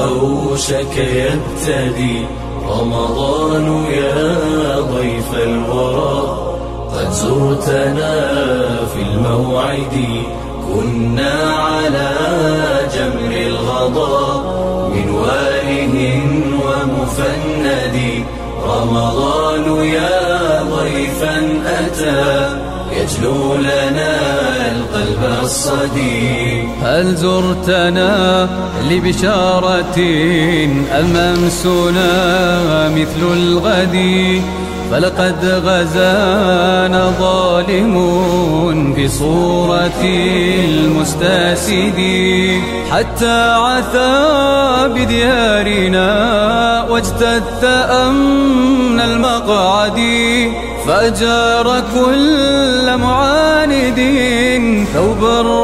أوشك يبتدي رمضان يا ضيف الورى قد زرتنا في الموعد كنا على جمر الغضا من واله ومفند رمضان يا ضيفا أتى يجلو لنا القلب الصديق هل زرتنا لبشارة الممسونا مثل الغد فلقد غزانا ظالم في صورة المستسد حتى عثى بديارنا واجتث أمن المقعد فأجار كل معاند ثوب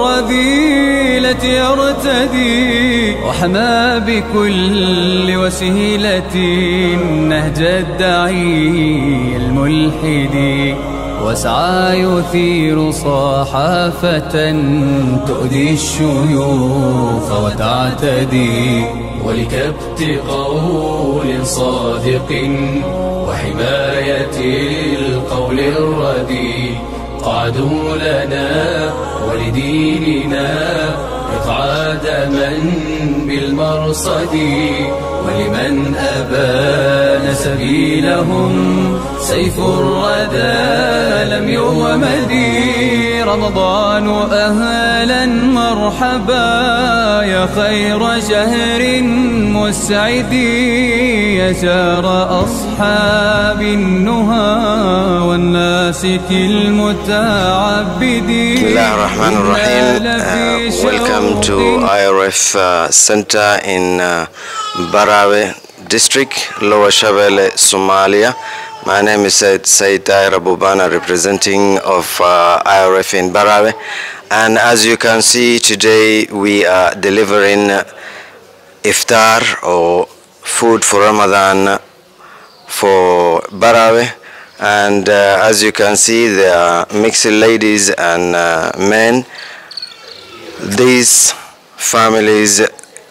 الرذيلة يرتدي وحمى بكل وسيلة نهج الداعي الملحد وسعى يثير صحافة تؤذي الشيوخ وتعتدي ولكبت قول صادق وحماية القول الردي قعدوا لنا ولديننا إقعاد من بالمرصد ولمن أبان سبيلهم سيف الردى لم يومد رمضان أهلا مرحبا يا خير شهر مسعد يا شهر أصحاب النهى والناسك المتعبد. بسم الله الرحمن الرحيم. Welcome to IRF Center in Barawe District, Lower Shabelle, Somalia. My name is Said Tahir Abubana, representing of IRF in Barawe. And as you can see, today we are delivering iftar or food for Ramadan for Barawe. And as you can see, there are mixed ladies and men. These families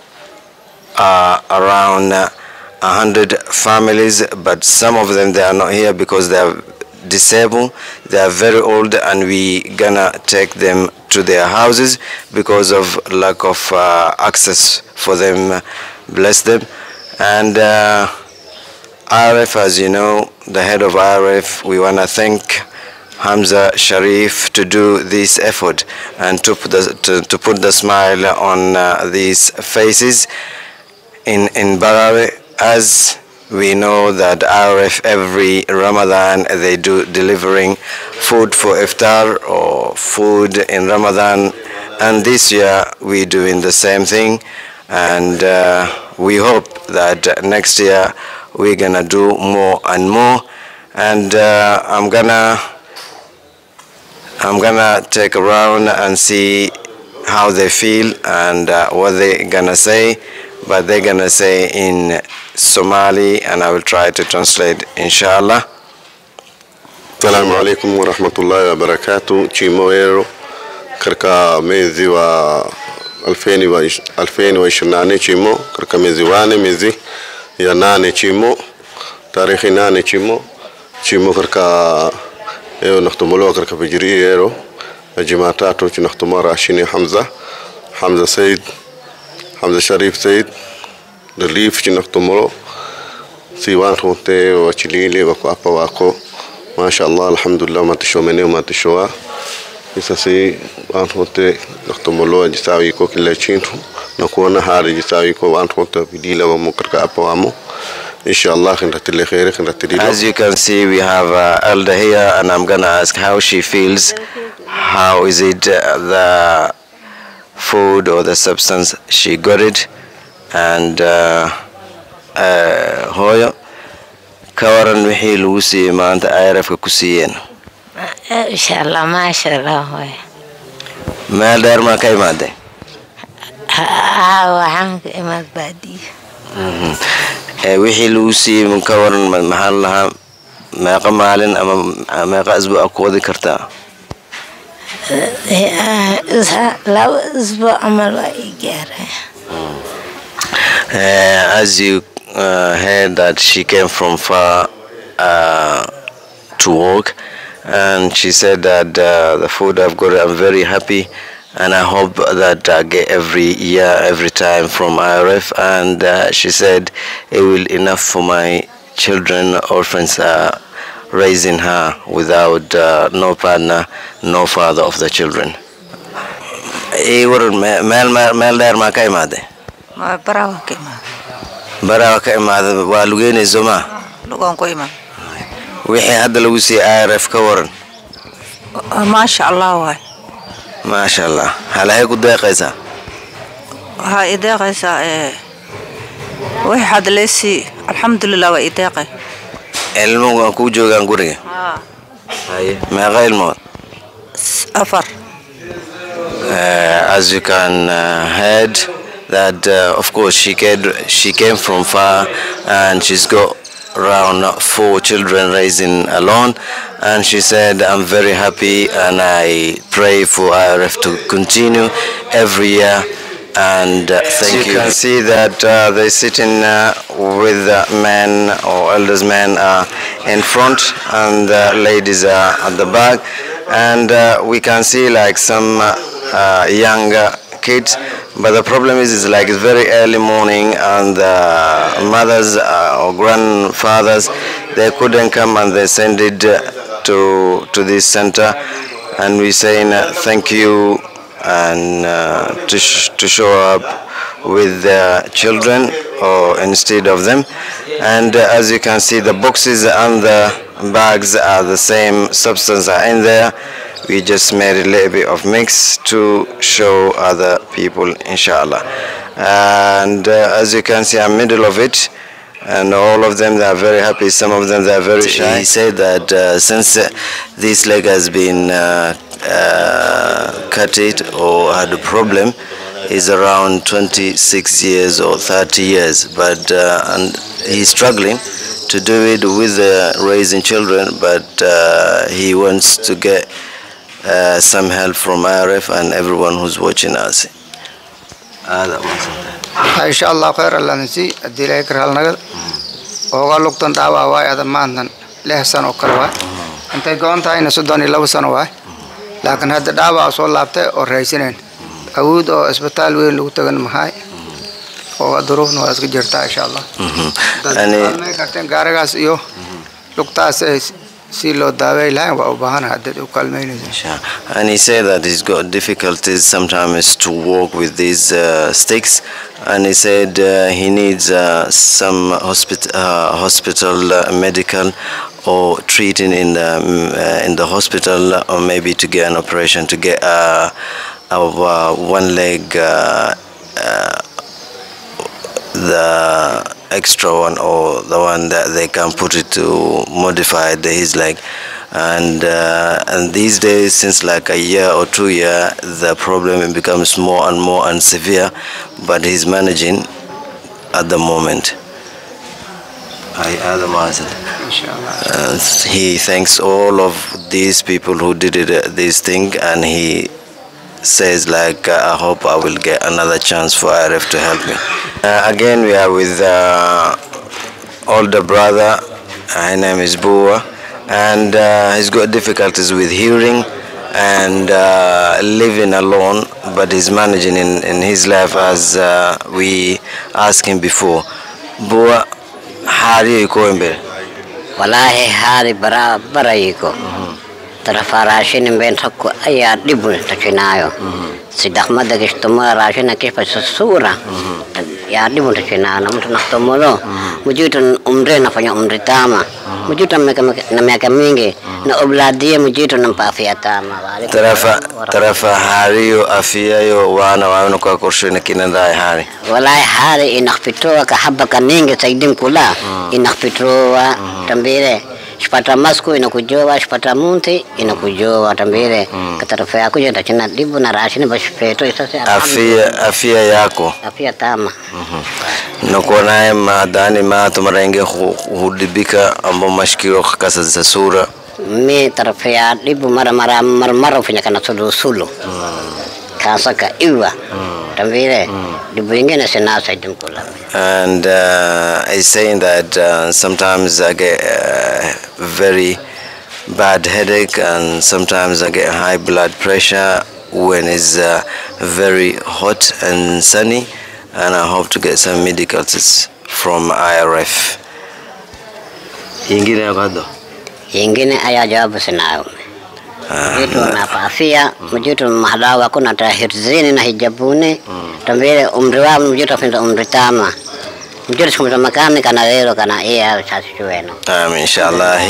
are around 100 families, but some of them they are not here because they are disabled. They are very old, and we gonna take them to their houses because of lack of access for them. Bless them. And IRF, as you know, the head of IRF, we wanna thank Hamza Sharif to do this effort and to put the smile on these faces in Barawe. As we know that IRF every Ramadan they do delivering food for iftar or food in Ramadan, and this year we doing the same thing, and we hope that next year we're gonna do more and more. And I'm gonna take a round and see how they feel and what they're gonna say, but they're gonna say in Somali, and I will try to translate, inshallah. Assalamu alaikum wa rahmatullahi wa barakatuh. Chimoero karka mezi wa 2028 chimo karka mezi wane mezi ya 8 chimo tarikhi 8 chimo karka eo nakhtumolo karka bijri ero Jumatatu nakhtumara Rashini Hamza Said Hamza Sharif Said the leaf nakhtumolo si wantote wa chilili wa hapa wako mashallah alhamdulillah matishomene matishoa isa si wantote nakhtumolo jisawi ko kila chintu na kuona hali jisawi ko wantote bidila wa mukarka hapa wamo. As you can see, we have Elder here, and I'm gonna ask how she feels. How is it the food or the substance she got it? And Hoya kawaran wixii lagu siiyay maanta IRF ku siiyeen. Inshallah, ma sha Allah hoy. Meel dheer ma ka imaaday? Waxaan ka imaad baadiyo. wixii lagu siiyay min ka waran maxaa lahaa meeqa maalin ama meeqa asbuuc ku wadi kartaa? لو أسبوع عمل وإيجاره. As you heard that she came from far to work, and she said that the food I've got, I'm very happy, and I hope that I get every year, every time from IRF, and she said it will enough for my children, orphans, raising her without no partner, no father of the children. Barawa ka imaade waa lugeynayso ma lugan ku imaad wixii hadda lagu sii IRF ka waran ma sha Allah waay ma sha Allah halahay ku deeqaysa ha ideeqaysa wixii hadda leesi alxamdulillah waa ideeqay ilmuhu ku joogan guriga haye ma qaylmo afar as you can heard that of course she came from far, and she's got around 4 children raising alone, and she said I'm very happy and I pray for IRF to continue every year, and thank you. You can see that they're sitting with men or elders men in front, and ladies are at the back, and we can see like some younger kids, but the problem is like it's very early morning, and the mothers or grandfathers, they couldn't come, and they send it to this center, and we saying thank you, and to show up with their children or instead of them. And as you can see, the boxes and the bags are the same substance are in there. We just made a little bit of mix to show other people, inshallah. And as you can see, I'm middle of it, and all of them, they are very happy. Some of them, they are very shy. He said that since this leg has been cut it or had a problem, is around 26 years or 30 years, but and he's struggling to do it with raising children, but he wants to get some help from IRF and everyone who's watching us. Inshallah khair Allah nasi adilay karal nagal oga lugtan dawa way ada maantan 6 sano kale way intay goontahay na 32 sano way laakiin hadda dawa soo laabtay oo raysinayn awood oo isbitaal weyn lagu tagan mahay oo duruufna waa iska jirtaa inshallah ani karteen gaarigaas iyo lugtaas si loo daaway lahayn waa u baahan hadda u kalmeynaysa. And he said that he's got difficulties sometimes to walk with these sticks, and he said he needs some hospital medical or treating in the hospital, or maybe to get an operation to get one leg the extra one, or the one that they can put it to modify his leg. And these days, since like a year or 2 years, the problem becomes more and more and severe, but he's managing at the moment. He thanks all of these people who did this thing, and he says like I hope I will get another chance for IRF to help me. Again, we are with older brother. His name is Bua, and he's got difficulties with hearing and living alone, but he's managing in his life as we asked him before. Bua, how do you go in? Wallahi hari barayiko. Tarafa rashin ben hakku aya dibun takinayo. Sidak madagish tumara rashin kifa susura. Ya dibun takina namun naktomono. Mujitun umre nafanya umri tama. Mujitun na miaka mingi na obladia mujitun ng afya tama. Tarafa hari yo afya yo wana kwa kursi na kinandai hari. Wallahi hari inakpitoa kahaba kaningi saidim kula inakpitoa tambire. Sepata masku inakujoa, sepata munti inakujoa tambire. Katarafa yako je tachina dibu na rashini baspeto isase. Afya yako. Afya tama. Nakuonaye madani tumarenge hudibika ambo mashikiro kasa za sura. Mi tarafa ya dibu mara fanya kana sulu. Kasaka iwa. Tambire. Dibungin na sa idum kulam. And he's saying that sometimes I get very bad headache, and sometimes I get high blood pressure when it's very hot and sunny, and I hope to get some medical tips from IRF. Ingine kado? Ingine aya jawabu sinayo. Itu na afya, mjuto mahalawa kuna tahirzini na hijabuni. Tambire umri wao mjuto finda umri tama. Mjuto kumta makami kana lelo kana iya chasiweno. Inshallah,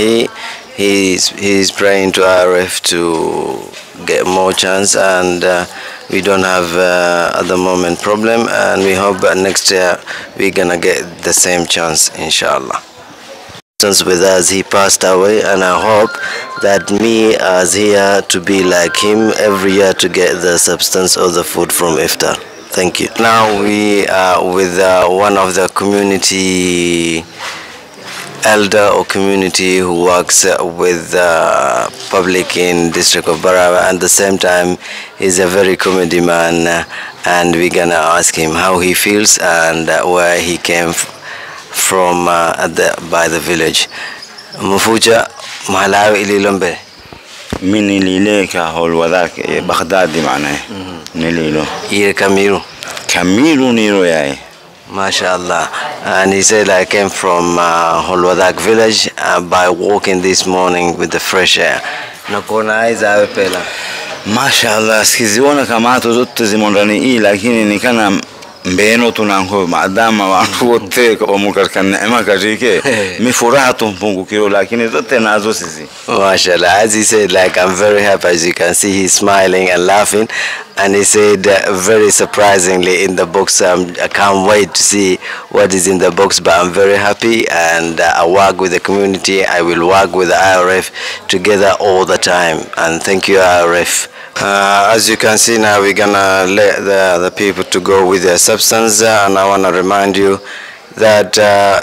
he's praying to IRF to get more chance, and we don't have at the moment problem, and we hope that next year we're gonna get the same chance, inshallah. With us, he passed away, and I hope that me as here to be like him every year to get the substance of the food from iftar. Thank you. Now we are with one of the community elder or community who works with public in district of Barawa, and at the same time he's a very comedy man, and we're gonna ask him how he feels and where he came from by the village. Mufuja mahalawi ililombe من اللي كهول وذاك بغداد معناه نليلو إيه كميلو نيرو ياي MashaAllah. And he said I came from Holwadak village by walking this morning with the fresh air. Nakona aiza awe pela. MashaAllah, sikiziona kama watu zote zimondani hii, lakini nikana mbeno tunango maadama watu wote wamukatika neema kajike mi furaha tumpungukio, lakini zote nazo sisi. MashaAllah, as he said, like I'm very happy. As you can see, he's smiling and laughing, and he said very surprisingly in the box, I can't wait to see what is in the box, but I'm very happy, and I work with the community. I will work with the IRF together all the time, and thank you IRF. As you can see now, we're gonna let the people to go with their substance, and I want to remind you that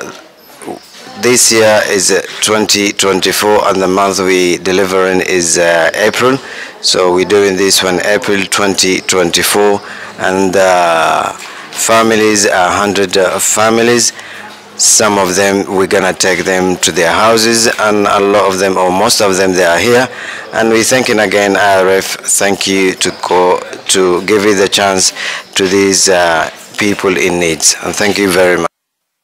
this year is 2024, and the month we delivering is April. So we're doing this one April 2024, and families, 100 families. Some of them we're gonna take them to their houses, and a lot of them, or most of them, they are here. And we're thanking again IRF. Thank you to give you the chance to these people in need, and thank you very much.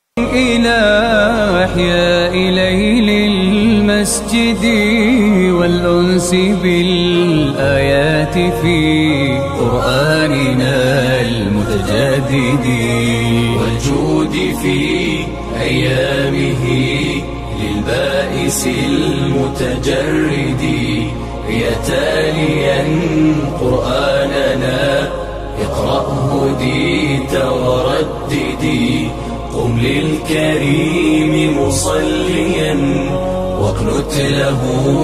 المسجد والأنس بالآيات في قرآننا المتجدد والجود في أيامه للبائس المتجرد يا تاليا قرآننا اقرأه ديت ورددي قم للكريم مصليا واقنت له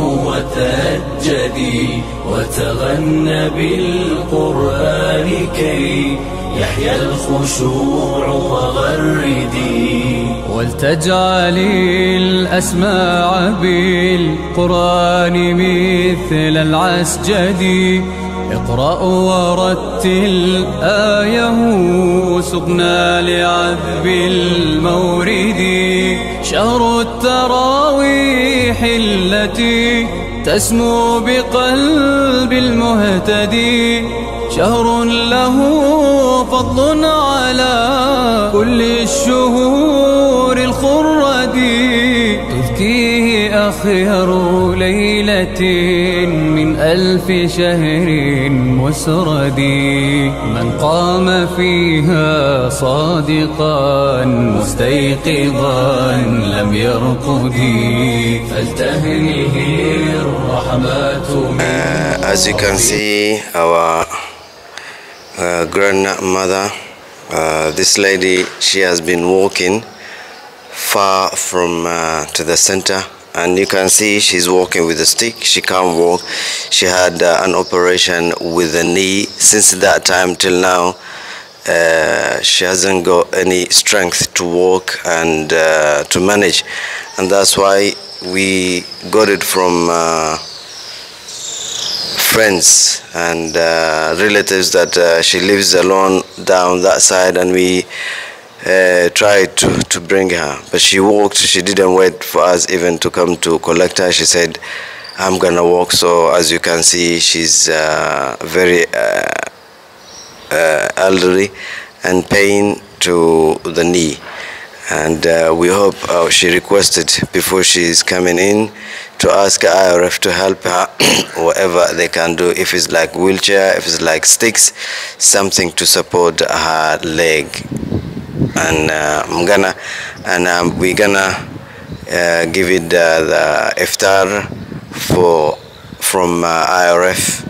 وتهجدي وتغنى بالقرآن كي يحيى الخشوع وغردي ولتجعل الأسماع بالقرآن مثل العسجد اقرأ ورتل آيه سقنا لعذب المورد شهر التراويح التي تسمو بقلب المهتدي شهر له فضل على كل الشهور الخرد تذكيه أخير ليلة من 1000 شهر مسرد من قام فيها صادقا مستيقظا لم يرقد فلتهنه الرحمات. As you can see, our grandmother, this lady, she has been walking far from to the center, and you can see she's walking with a stick. She can't walk. She had an operation with the knee. Since that time till now, she hasn't got any strength to walk and to manage, and that's why we got it from friends and relatives that she lives alone down that side, and we tried to bring her, but she walked. She didn't wait for us even to come to collect her. She said, I'm gonna walk. So as you can see, she's very elderly and pain to the knee, and we hope she requested before she's coming in to ask IRF to help her whatever they can do, if it's like wheelchair, if it's like sticks, something to support her leg. And we're gonna give it the iftar from IRF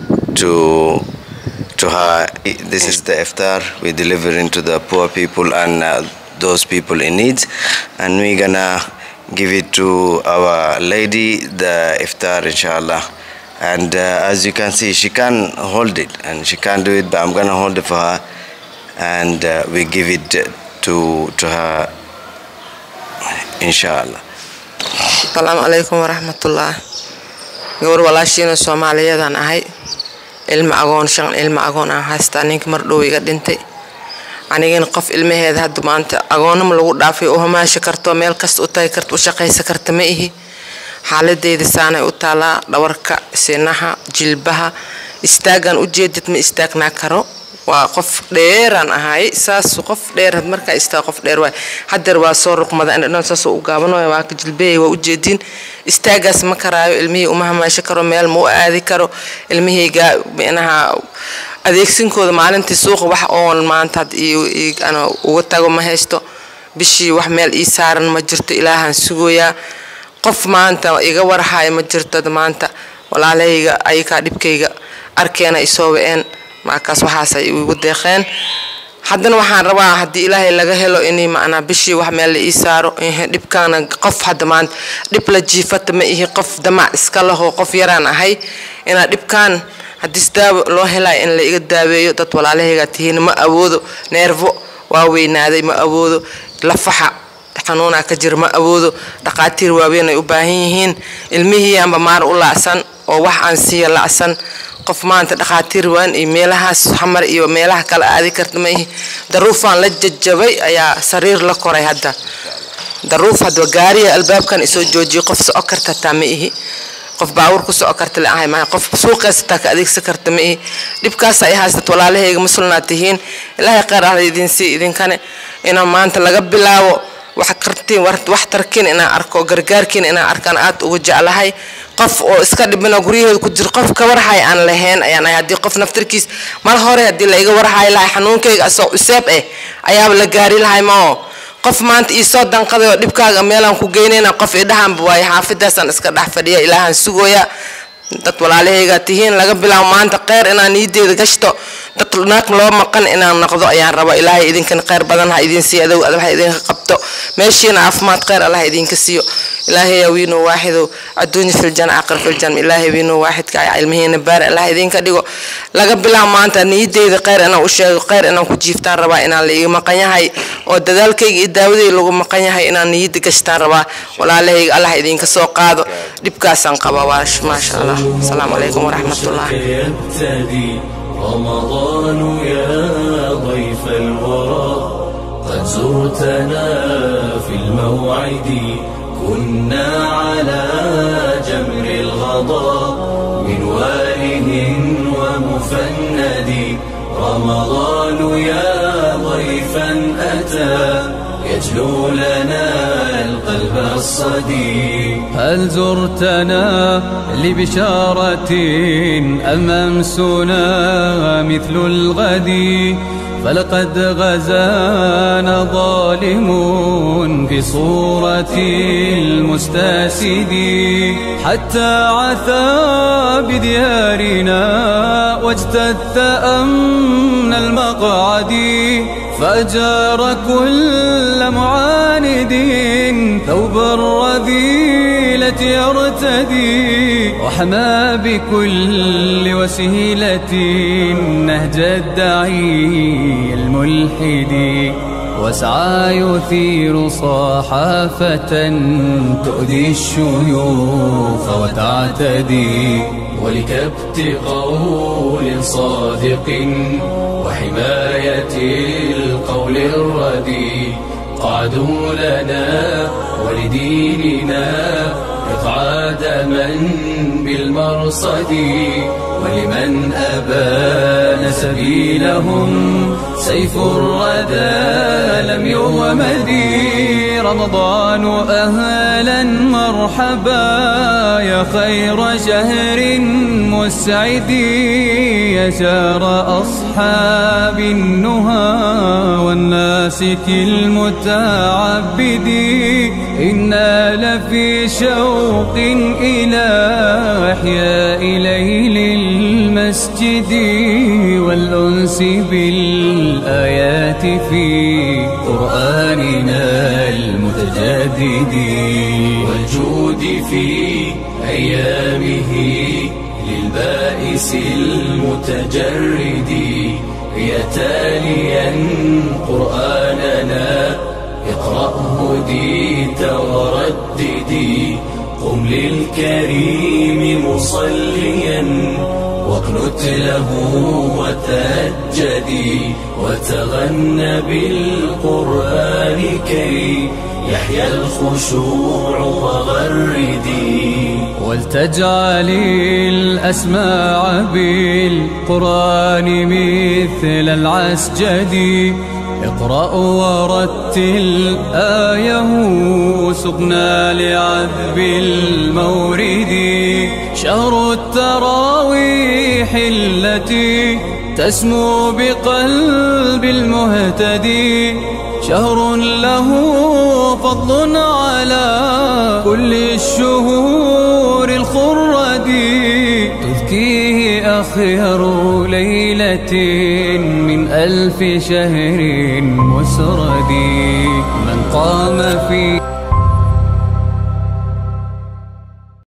to her. This is the iftar we delivering to the poor people and those people in need, and we're gonna give it to our lady, the iftar, inshallah. And as you can see, she can't hold it and she can't do it, but I'm gonna hold it for her, and we give it to her, inshallah. Assalamu alaikum wa rahmatullah. Gawar walaashina Soomaaliyeedaan ahay, ilma agoon aan haystaa, ninka mar dhow iga dhintay. Anigana qof ilmaheeda hadda maanta agoonama lagu dhaafay oo hamaashi karto, meel kasta u tagi karto, u shaqaysan karta ma ihi. Xaaladeyda saanay u taalaa, dhawarka, sinaha, jilbaha, istaagan u jeedid ma istaagnaa karo. waa qof dheeraan ahay saas qof dheer marka istaa qof dheer way hadeer waa soo ruqmada inaan saas u gaabanayo waa ka jilbeey waa u jeedin istaagaas ma karaayo ilmihii uma hamaasho karo meel ma u aadi karo ilmihayga inaha adeegsinkooda maalintii suuqa wax oon maanta ana uga tago ma haysto bishii wax meel ii saaran ma jirto ilaahan sugooya qof maanta iga warhaay ma jirto maanta walaalahayga ay ka dhibkayga arkeena isoo ween markaas waxaas ay ugu deeqeen haddana waxaan rabaa hadii ilaahay laga helo inii macna bishii wax meel ii saaro dhibkaana qof hadda maanta dhib la jiifata ma ihi qof damac iska laho qof yaraan ahay ina dhibkaan hadii daawo loo helay in la iga daaweeyo dad walaalahayga tihiin ma awoodo neervo waa weynaaday ma awoodo lafaxa xanuuna ka jir ma awoodo dhaqaatiir waaweyn ay u baahan yihiin ilmihii amba maar u laasan oo wax aan siiyo laasan qof maanta dhaqaatiir waan meelahaas xamar iyo meelaha kala aadi karta ma daruufan la jajabay ayaa sariir la koray hadda daruuf hadda gaariga albaabkan isoo joojiyo qof soo karta tamihi qof baawur ku soo karta la ahay ma qof suuqaas ta ka adeegsan karta ma dhibkaas ay haysat walaalahayga muslimnaatihiin ilaahay qeer ah idin si idin kane ina maanta laga bilaabo wax kartiin wax tarkin ina arko gargaarkin ina arkan aad ugu jeclahay qof oo iska dhibna guriyeed ku jir qof ka warhay aan lahayn ayaan hadii qof naftirkiis mar hore hadii la iga warhay lahay xanuunkayga asoo useeb ayaa la gaari lahay ma qof maanta isoo danqaday oo dhibkaaga meelan ku geynayna qof idhahan way xaafidaasan iska dhax fadhiya ilaahan sugooya dad walaalahayga tihiin laga bilaabo maanta qeer inaan niideeda gashto dad naaq loo maqan inaan noqdo ayaan raba ilaahay idinkan qeer badan ha idin siiyo adow wax idin qabto meeshina caafimaad qeer Allah idinka siiyo ilaahay wiino waaxido adduunyo fil janna aqar fil janna ilaahay wiino waaxidka ay ilmihiina baar Allah idinka dhigo laga bilaabo maanta niideeda qeer inaan u sheego qeer inaan ku jiiftaan raba inaan la iga maqan yahay oo dadaalkayga iyo daawadayga lagu maqan yahay inaan niida gashtaan raba walaalahayga Allah idinka soo qaado dhibkaasan qaba waash ma sha Allah السلام عليكم ورحمة الله. رمضان يا ضيف الورى قد زرتنا في الموعد كنا على جمر الغضا من واله ومفند رمضان يا ضيفا أتى يجلو لنا القلب الصديق هل زرتنا لبشارة أم أمسنا مثل الغد فلقد غزانا ظالم في صورة المستاسد حتى عثى بديارنا واجتث أمن المقعد فأجار كل معاند ثوب الرذيلة يرتدي وحمى بكل وسيلة نهج الداعي الملحد واسعى يثير صحافة تؤذي الشيوخ وتعتدي، ولكبت قول صادق وحماية القول الردي، قعدوا لنا ولديننا إقعاد من بالمرصد، ولمن أبان سبيلهم سيف الردى لم يومد. رمضان أهلا مرحبا يا خير شهر مسعد، يا شهر أصحاب النهى والناسك المتعبد، إنا لفي شوق إلى إحياء ليل المسجد والأنس بالآيات في قرآننا المتجدد، والجود في أيامه للبائس المتجرد، يا تاليا قرآننا اقرأه ديت ورددي، قم للكريم مصليا واقنت له وتهجدي، وتغنى بالقرآن كي يحيى الخشوع وغردي، ولتجعل الأسماع بالقرآن مثل العسجد، اقرأ ورتل آيه سقنا لعذب المورد، شهر التراويح التي تسمو بقلب المهتدي، شهر له فضل على كل الشهور الخرد، تذكيه أخير ليلة من 1000 شهر مسرد.